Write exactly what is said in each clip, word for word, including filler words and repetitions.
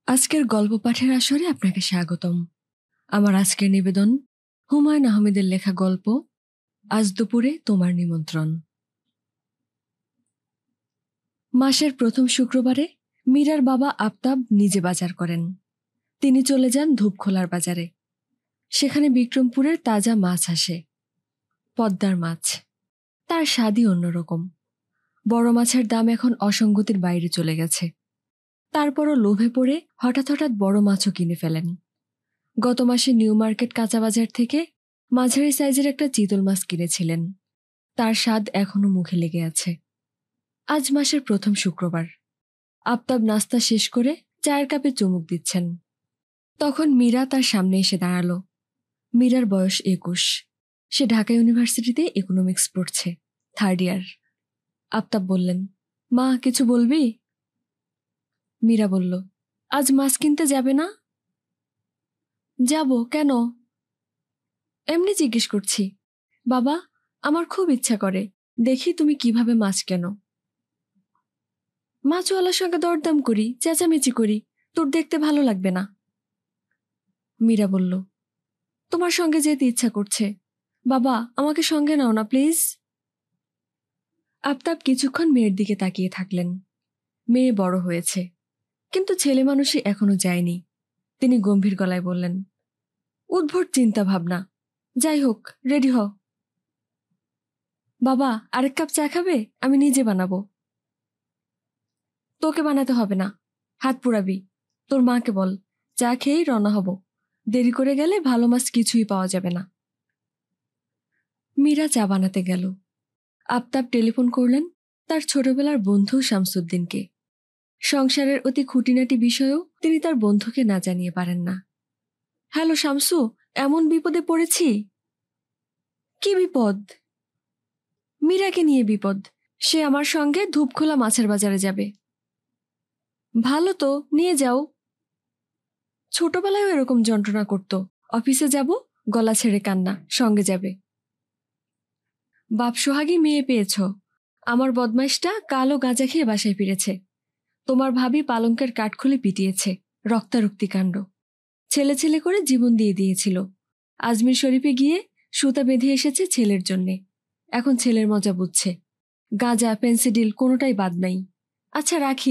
আজকের গল্প পাঠের আসরে আপনাকে স্বাগতম। আমার আজকের নিবেদন হুমায়ুন আহমেদের লেখা গল্প আজ দুপুরে তোমার নিমন্ত্রণ। মাসের প্রথম শুক্রবারে মীরার বাবা আফতাব নিজে বাজার করেন। তিনি চলে যান ধূপখোলার বাজারে। সেখানে বিক্রমপুরের তাজা মাছ আসে, পদ্মার মাছ। তার স্বাদই অন্যরকম। বড় মাছের দাম এখন অসঙ্গতির বাইরে চলে গেছে। তারপরও লোভে পড়ে হঠাৎ হঠাৎ বড় মাছও কিনে ফেলেন। গত মাসে নিউ মার্কেট কাঁচা বাজার থেকে মাঝারি সাইজের একটা চিতল মাছ কিনেছিলেন। তার স্বাদ এখনো মুখে লেগে আছে। আজ মাসের প্রথম শুক্রবার। আফতাব নাস্তা শেষ করে চায়ের কাপে চুমুক দিচ্ছেন। তখন মীরা তার সামনে এসে দাঁড়াল। মীরার বয়স একুশ। সে ঢাকা ইউনিভার্সিটিতে ইকোনমিক্স পড়ছে, থার্ড ইয়ার। আফতাব বললেন, মা কিছু বলবি? মীরা বলল, আজ মাছ কিনতে যাবে না? যাব, কেন? এমনি জিজ্ঞেস করছি। বাবা, আমার খুব ইচ্ছা করে দেখি তুমি কিভাবে মাছ কেনো। মাছওয়ালার সঙ্গে দরদাম করি, চেঁচামেচি করি, তোর দেখতে ভালো লাগবে না। মীরা বলল, তোমার সঙ্গে যেতে ইচ্ছা করছে। বাবা, আমাকে সঙ্গে নাও না প্লিজ। আফতাব কিছুক্ষণ মেয়ের দিকে তাকিয়ে থাকলেন। মেয়ে বড় হয়েছে, কিন্তু ছেলে মানুষই এখনো যায়নি। তিনি গম্ভীর গলায় বললেন, উদ্ভট চিন্তা ভাবনা। যাই হোক, রেডি হও। বাবা, আরেক কাপ চা খাবে? আমি নিজে বানাবো। তোকে বানাতে হবে না, হাত পুড়াবি। তোর মাকে বল, চা খেয়েই রওনা হব। দেরি করে গেলে ভালো মাছ কিছুই পাওয়া যাবে না। মীরা চা বানাতে গেল। আফতাব টেলিফোন করলেন তার ছোটবেলার বন্ধু শামসুদ্দিনকে। সংসারের অতি খুঁটিনাটি বিষয়েও তিনি তার বন্ধুকে না জানিয়ে পারেন না। হ্যালো শামসু, এমন বিপদে পড়েছি। কি বিপদ? মীরাকে নিয়ে বিপদ। সে আমার সঙ্গে ধূপখোলা মাছের বাজারে যাবে। ভালো তো, নিয়ে যাও। ছোটবেলায় এরকম যন্ত্রণা করত। অফিসে যাব, গলা ছেড়ে কান্না, সঙ্গে যাবে। বাপ সোহাগী মেয়ে পেয়েছ। আমার বদমাইশটা কালো গাঁজা খেয়ে বাসায় ফিরেছে। তোমার ভাবি পালঙ্কের কাঠ খুলে পিটিয়েছে, রক্তারক্তি কাণ্ড। ছেলে ছেলে করে জীবন দিয়ে দিয়েছিল। আজমির শরীফে গিয়ে সুতা বেঁধে এসেছে ছেলের জন্যে। এখন ছেলের মজা বুঝছে। গাঁজা পেন্সিডিল কোনোটাই বাদ নাই। আচ্ছা, রাখি।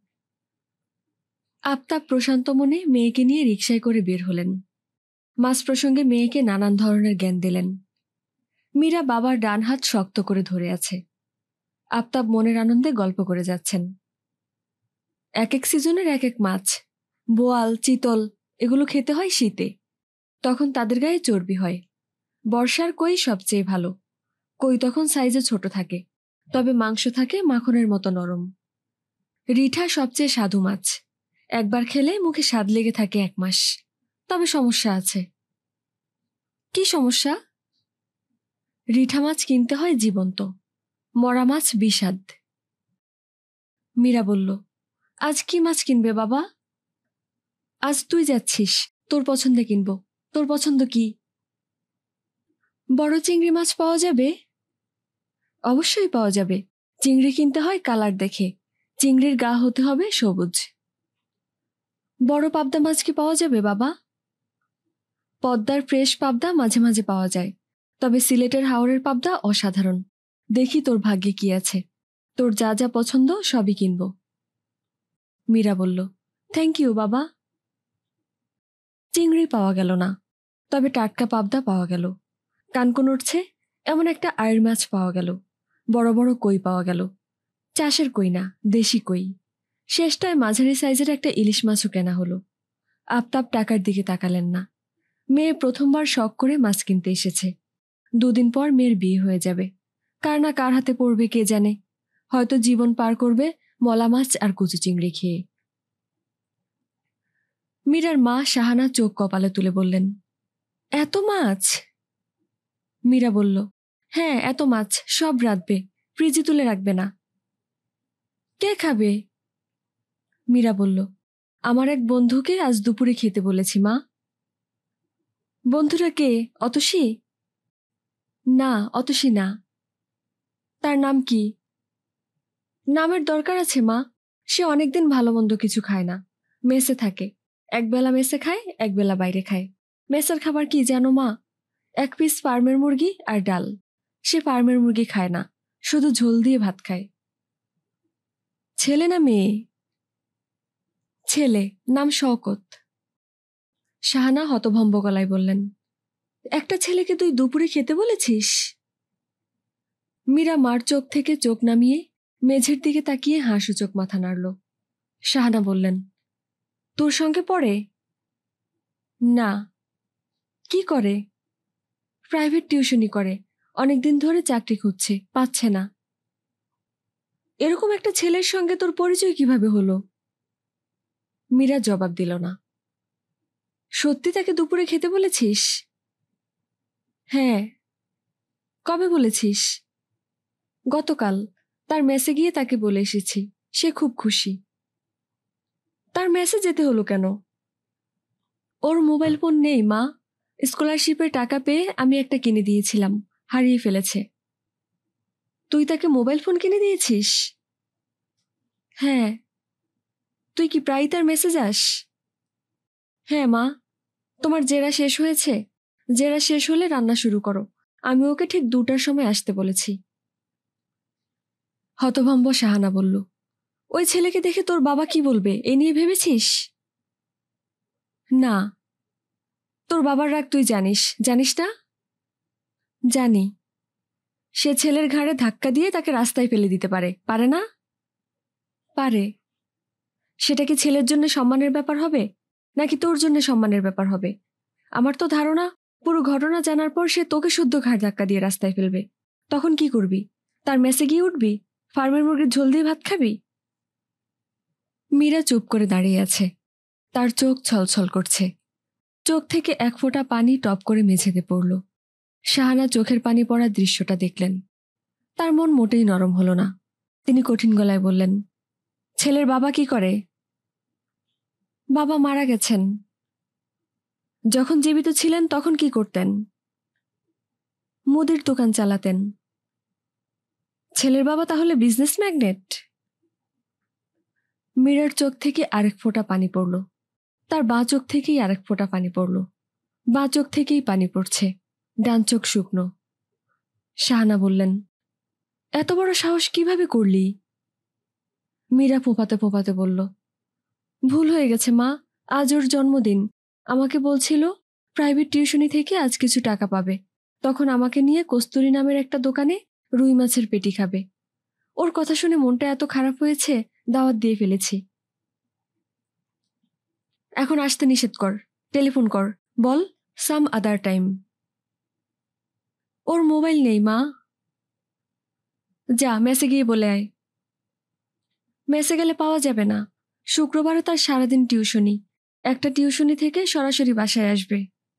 আফতাব প্রশান্ত মনে মেয়েকে নিয়ে রিকশায় করে বের হলেন। মাছ প্রসঙ্গে মেয়েকে নানান ধরনের জ্ঞান দিলেন। মীরা বাবার ডান হাত শক্ত করে ধরে আছে। আফতাব মনের আনন্দে গল্প করে যাচ্ছেন। এক এক সিজনের এক এক মাছ। বোয়াল, চিতল এগুলো খেতে হয় শীতে। তখন তাদের গায়ে চর্বি হয়। বর্ষার কই সবচেয়ে ভালো। কই তখন সাইজে ছোট থাকে, তবে মাংস থাকে মাখনের মতো নরম। রিঠা সবচেয়ে স্বাদু মাছ। একবার খেলে মুখে স্বাদ লেগে থাকে এক মাস। তবে সমস্যা আছে। কি সমস্যা? রিঠা মাছ কিনতে হয় জীবন্ত, মরা মাছ বিষাদ। মীরা বলল, আজ কি মাছ কিনবে বাবা? আজ তুই যাচ্ছিস, তোর পছন্দে কিনব। তোর পছন্দ কি? বড় চিংড়ি মাছ পাওয়া যাবে? অবশ্যই পাওয়া যাবে। চিংড়ি কিনতে হয় কালার দেখে। চিংড়ির গা হতে হবে সবুজ। বড় পাবদা মাছ কি পাওয়া যাবে বাবা? পদ্মার ফ্রেশ পাবদা মাঝে মাঝে পাওয়া যায়, তবে সিলেটের হাওরের পাবদা অসাধারণ। দেখি তোর ভাগ্যে কি আছে। তোর যা যা পছন্দ সবই কিনব। মীরা বলল, থ্যাংক ইউ বাবা। চিংড়ি পাওয়া গেল না, তবে টাটকা পাবদা পাওয়া গেল। কানকন উঠছে এমন একটা আয়ের মাছ পাওয়া গেল। বড় বড় কই পাওয়া গেল। চাষের কই না, দেশি কই। শেষটায় মাঝারি সাইজের একটা ইলিশ মাছও কেনা হলো। আফতাব টাকার দিকে তাকালেন না। মেয়ে প্রথমবার শখ করে মাছ কিনতে এসেছে। দুদিন পর মেয়ের বিয়ে হয়ে যাবে। কার না কার হাতে পড়বে কে জানে। হয়তো জীবন পার করবে মলা মাছ আর কচু চিংড়ি খেয়ে। মীরার মা শাহানা চোখ কপালে তুলে বললেন, এত মাছ? মীরা বলল, হ্যাঁ, এত মাছ সব রাঁধবে, ফ্রিজে তুলে রাখবে না। কে খাবে? মীরা বলল, আমার এক বন্ধুকে আজ দুপুরে খেতে বলেছি মা। বন্ধুরা কে? অতসী? না, অতসী না। তার নাম কি? নামের দরকার আছে মা? সে অনেকদিন ভালো মন্দ কিছু খায় না। মেসে থাকে, একবেলা মেসে খায়, একবেলা বাইরে খায়। মেসের খাবার কি জানো মা? এক পিস ফার্মের মুরগি আর ডাল। সে ফার্মের মুরগি খায় না, শুধু ঝোল দিয়ে ভাত খায়। ছেলে না মেয়ে? ছেলে, নাম শওকত। শাহানা হতভম্ব গলায় বললেন, একটা ছেলেকে তুই দুপুরে খেতে বলেছিস? মীরা মার চোখ থেকে চোখ নামিয়ে মেঝের দিকে তাকিয়ে হাসু-চোখ মাথা নাড়ল। শাহানা বললেন, তোর সঙ্গে পড়ে? না। কি করে? প্রাইভেট টিউশনি করে, অনেকদিন ধরে চাকরি খুঁজছে, পাচ্ছে না। এরকম একটা ছেলের সঙ্গে তোর পরিচয় কিভাবে হলো? মীরা জবাব দিল না। সত্যি তাকে দুপুরে খেতে বলেছিস? হ্যাঁ। কবে বলেছিস? গতকাল। তার মেসে গিয়ে তাকে বলে এসেছি, সে খুব খুশি। তার মেসে যেতে হলো কেন? ওর মোবাইল ফোন নেই মা, স্কলারশিপের টাকা পেয়ে আমি একটা কিনে দিয়েছিলাম, হারিয়ে ফেলেছে। তুই তাকে মোবাইল ফোন কিনে দিয়েছিস? হ্যাঁ। তুই কি প্রায়ই তার মেসে যাস? হ্যাঁ মা। তোমার জেরা শেষ হয়েছে? জেরা শেষ হলে রান্না শুরু করো, আমি ওকে ঠিক দুটার সময় আসতে বলেছি। হতভম্ব শাহানা বলল, ওই ছেলেকে দেখে তোর বাবা কি বলবে এ নিয়ে ভেবেছিস? না। তোর বাবার রাগ তুই জানিস, জানিস না? জানি। সে ছেলের ঘাড়ে ধাক্কা দিয়ে তাকে রাস্তায় ফেলে দিতে পারে, পারে না? পারে। সেটা কি ছেলের জন্য সম্মানের ব্যাপার হবে, নাকি তোর জন্য সম্মানের ব্যাপার হবে? আমার তো ধারণা পুরো ঘটনা জানার পর সে তোকে শুদ্ধ ঘাড় ধাক্কা দিয়ে রাস্তায় ফেলবে। তখন কি করবি? তার মেসে গিয়ে উঠবি? ফার্মের মুরগির ঝোল দিয়ে ভাত খাবি? মীরা চুপ করে দাঁড়িয়ে আছে, তার চোখ ছলছল করছে। চোখ থেকে এক ফোঁটা পানি টপ করে মেঝেতে পড়ল। শাহানা চোখের পানি পড়ার দৃশ্যটা দেখলেন। তার মন মোটেই নরম হলো না। তিনি কঠিন গলায় বললেন, ছেলের বাবা কি করে? বাবা মারা গেছেন। যখন জীবিত ছিলেন তখন কি করতেন? মুদির দোকান চালাতেন। ছেলের বাবা তাহলে বিজনেস ম্যাগনেট? মীরার চোখ থেকে আরেক ফোঁটা পানি পড়ল। তার বাঁ চোখ থেকেই আরেক ফোঁটা পানি পড়ল। বাঁ চোখ থেকেই পানি পড়ছে, ডান চোখ শুকনো। শাহানা বললেন, এত বড় সাহস কিভাবে করলি? মীরা ফোঁপাতে ফোঁপাতে বলল, ভুল হয়ে গেছে মা, আজ ওর জন্মদিন। আমাকে বলছিল প্রাইভেট টিউশনি থেকে আজ কিছু টাকা পাবে, তখন আমাকে নিয়ে কস্তুরী নামের একটা দোকানে রুই মাছের পেটি খাবে। ওর কথা শুনে মনটা এত খারাপ হয়েছে, দাওয়াত দিয়ে ফেলেছি। এখন আসতে নিষেধ কর, টেলিফোন কর, বল সাম আদার টাইম। ওর মোবাইল নেই মা। যা মেসে গিয়ে বলে আয়। মেসে গেলে পাওয়া যাবে না, শুক্রবারও তার সারাদিন টিউশনি, একটা টিউশনি থেকে সরাসরি বাসায় আসবে।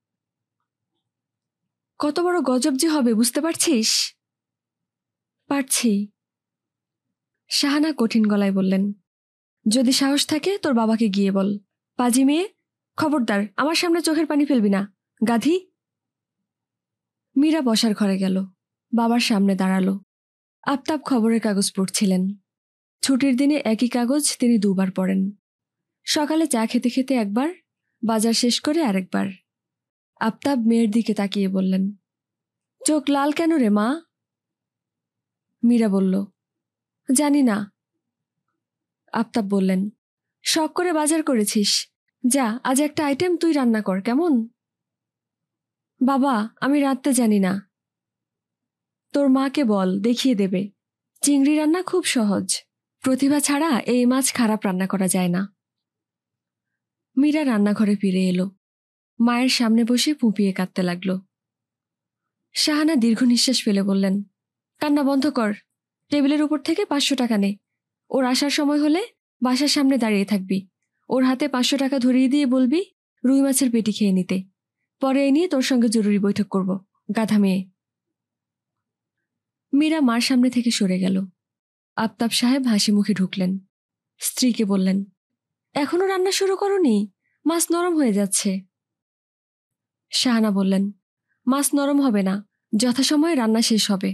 কত বড় গজব যে হবে বুঝতে পারছিস? পারছি। শাহানা কঠিন গলায় বললেন, যদি সাহস থাকে তোর বাবাকে গিয়ে বল। পাজি মেয়ে, খবরদার আমার সামনে চোখের পানি ফেলবি না, গাধি। মীরা বসার ঘরে গেল, বাবার সামনে দাঁড়ালো। আফতাব খবরের কাগজ পড়ছিলেন। ছুটির দিনে একই কাগজ তিনি দুবার পড়েন, সকালে চা খেতে খেতে একবার, বাজার শেষ করে আরেকবার। আফতাব মেয়ের দিকে তাকিয়ে বললেন, চোখ লাল কেন রে মা? মীরা বলল, জানি না। আফতাব বললেন, শখ করে বাজার করেছিস, যা আজ একটা আইটেম তুই রান্না কর, কেমন? বাবা, আমি রাঁধতে জানি না। তোর মাকে বল, দেখিয়ে দেবে। চিংড়ি রান্না খুব সহজ, প্রতিভা ছাড়া এই মাছ খারাপ রান্না করা যায় না। মীরা রান্নাঘরে ফিরে এলো, মায়ের সামনে বসে ফুঁপিয়ে কাঁদতে লাগল। শাহানা দীর্ঘ নিঃশ্বাস ফেলে বললেন, কান্না বন্ধ কর, টেবিলের উপর থেকে পাঁচশো টাকা নে। ওর আসার সময় হলে বাসার সামনে দাঁড়িয়ে থাকবি, ওর হাতে পাঁচশো টাকা ধরিয়ে দিয়ে বলবি রুই মাছের পেটি খেয়ে নিতে, পরে এ নিয়ে তোর সঙ্গে জরুরি বৈঠক করব, গাধা মেয়ে। মীরা মার সামনে থেকে সরে গেল। আফতাব সাহেব হাসি মুখে ঢুকলেন, স্ত্রীকে বললেন, এখনো রান্না শুরু করনি? মাছ নরম হয়ে যাচ্ছে। শাহানা বললেন, মাছ নরম হবে না, যথাসময়ে রান্না শেষ হবে।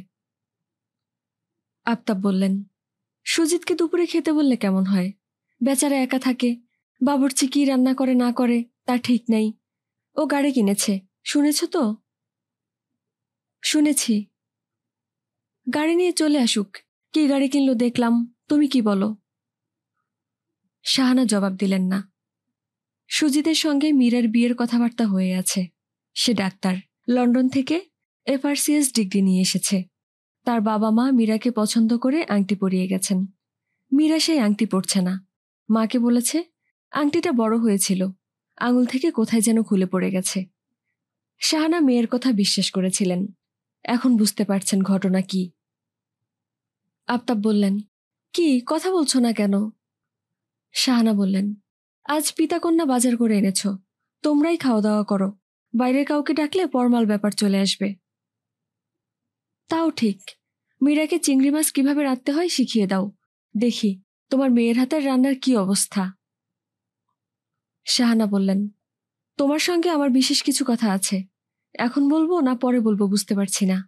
আফতাব বললেন, সুজিতকে দুপুরে খেতে বললে কেমন হয়? বেচারা একা থাকে, বাবুর্চি কি রান্না করে না করে তা ঠিক নেই। ও গাড়ি কিনেছে, শুনেছ তো? শুনেছি। গাড়ি নিয়ে চলে আসুক। কি গাড়ি কিনলো দেখলাম, তুমি কি বলো? শাহানা জবাব দিলেন না। সুজিতের সঙ্গে মীরার বিয়ের কথাবার্তা হয়ে আছে। সে ডাক্তার, লন্ডন থেকে এফআরসিএস ডিগ্রি নিয়ে এসেছে। তার বাবা মা মীরাকে পছন্দ করে আংটি পরিয়ে গেছেন। মীরা সেই আংটি পরছে না। মাকে বলেছে আংটিটা বড় হয়েছিল, আঙুল থেকে কোথায় যেন খুলে পড়ে গেছে। শাহানা মেয়ের কথা বিশ্বাস করেছিলেন। এখন বুঝতে পারছেন ঘটনা কি। আফতাব বললেন, কি কথা বলছো না কেন? শাহানা বললেন, আজ পিতাকন্যা বাজার করে এনেছ, তোমরাই খাওয়া দাওয়া করো। বাইরের কাউকে ডাকলে পরমাল ব্যাপার চলে আসবে। তাও ঠিক। মীরাকে চিংড়ি মাছ কিভাবে রাঁধতে হয় শিখিয়ে দাও, দেখি তোমার মেয়ের হাতের রান্নার কি অবস্থা। শাহানা বললেন, তোমার সঙ্গে আমার বিশেষ কিছু কথা আছে, এখন বলবো না পরে বলবো বুঝতে পারছি না।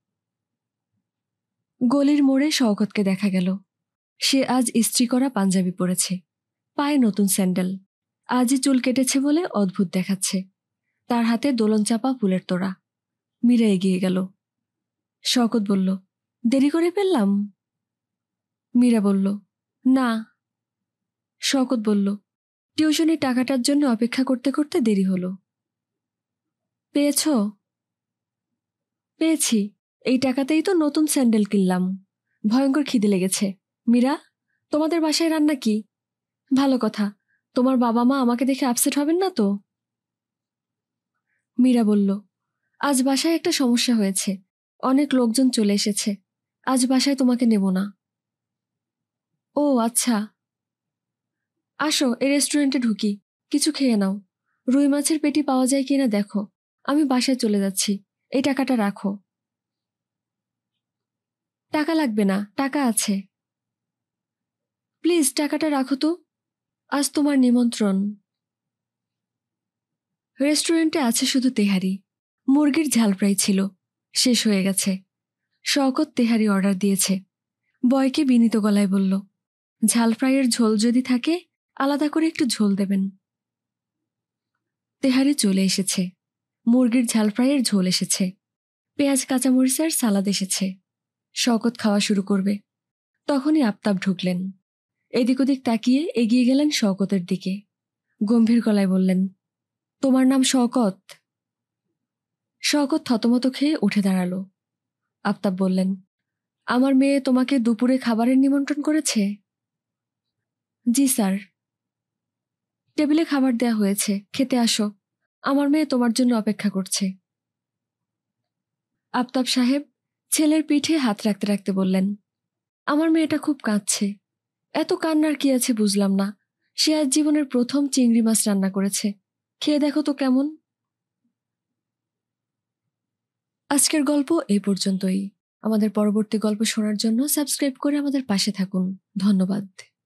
গলির মোড়ে শওকতকে দেখা গেল। সে আজ ইস্ত্রি করা পাঞ্জাবি পরেছে, পায়ে নতুন স্যান্ডেল। আজই চুল কেটেছে বলে অদ্ভুত দেখাচ্ছে। তার হাতে দোলন চাপা ফুলের তোড়া। মীরা এগিয়ে গেল। শওকত বলল, দেরি করে ফেললাম? মীরা বলল, না। শওকত বলল, টিউশনির টাকাটার জন্য অপেক্ষা করতে করতে দেরি হলো। পেয়েছ? পেয়েছি, এই টাকাতেই তো নতুন স্যান্ডেল কিনলাম। ভয়ঙ্কর খিদে লেগেছে। মীরা, তোমাদের বাসায় রান্না কি? ভালো কথা, তোমার বাবা মা আমাকে দেখে আপসেট হবেন না তো? মীরা বলল, আজ বাসায় একটা সমস্যা হয়েছে, অনেক লোকজন চলে এসেছে, আজ বাসায় তোমাকে নেব না। ও আচ্ছা, আসো এই রেস্টুরেন্টে ঢুকি, কিছু খেয়ে নাও। রুই মাছের পেটি পাওয়া যায় কিনা দেখো। আমি বাসায় চলে যাচ্ছি, এই টাকাটা রাখো। টাকা লাগবে না, টাকা আছে। প্লিজ টাকাটা রাখো তো, আজ তোমার নিমন্ত্রণ। রেস্টুরেন্টে আছে শুধু তেহারি। মুরগির ঝাল ফ্রাই ছিল, শেষ হয়ে গেছে। শওকত তেহারি অর্ডার দিয়েছে। বয়কে বিনীত গলায় বলল, ঝাল ফ্রাইয়ের ঝোল যদি থাকে আলাদা করে একটু ঝোল দেবেন। তেহারি চলে এসেছে, মুরগির ঝাল ফ্রাইয়ের ঝোল এসেছে, পেঁয়াজ কাঁচামরিচের সালাদ এসেছে। শওকত খাওয়া শুরু করবে, তখনই আফতাব ঢুকলেন। এদিক ওদিক তাকিয়ে এগিয়ে গেলেন শওকতের দিকে। গম্ভীর গলায় বললেন, তোমার নাম শওকত? শওকত থতমত খেয়ে উঠে দাঁড়ালো। আফতাব বললেন, আমার মেয়ে তোমাকে দুপুরে খাবারের নিমন্ত্রণ করেছে? জি স্যার। টেবিলে খাবার দেয়া হয়েছে, খেতে আসো, আমার মেয়ে তোমার জন্য অপেক্ষা করছে। আফতাব সাহেব ছেলের পিঠে হাত রাখতে রাখতে বললেন, আমার মেয়েটা খুব কাঁদছে। এত কান্নার কি আছে বুঝলাম না। সে আজ জীবনের প্রথম চিংড়ি মাছ রান্না করেছে, খেয়ে দেখো তো কেমন। আজকের গল্প এই পর্যন্তই। আমাদের পরবর্তী গল্প শোনার জন্য সাবস্ক্রাইব করে আমাদের পাশে থাকুন। ধন্যবাদ।